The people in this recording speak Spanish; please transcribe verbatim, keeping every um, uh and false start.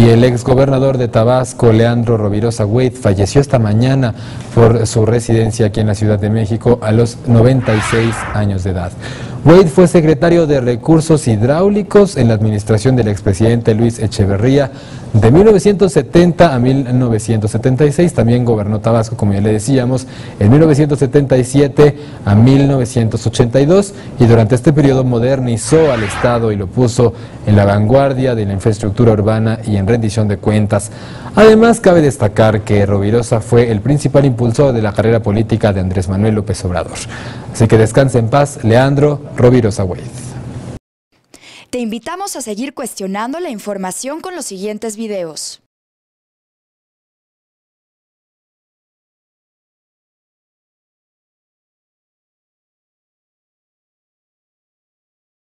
Y el exgobernador de Tabasco, Leandro Rovirosa Wade, falleció esta mañana por su residencia aquí en la Ciudad de México a los noventa y seis años de edad. Wade fue secretario de Recursos Hidráulicos en la administración del expresidente Luis Echeverría de mil novecientos setenta a mil novecientos setenta y seis. También gobernó Tabasco, como ya le decíamos, en mil novecientos setenta y siete a mil novecientos ochenta y dos, y durante este periodo modernizó al Estado y lo puso en la vanguardia de la infraestructura urbana y en rendición de cuentas. Además, cabe destacar que Rovirosa fue el principal impulsor de la carrera política de Andrés Manuel López Obrador. Así que descanse en paz, Leandro Rovirosa Wade. Te invitamos a seguir cuestionando la información con los siguientes videos.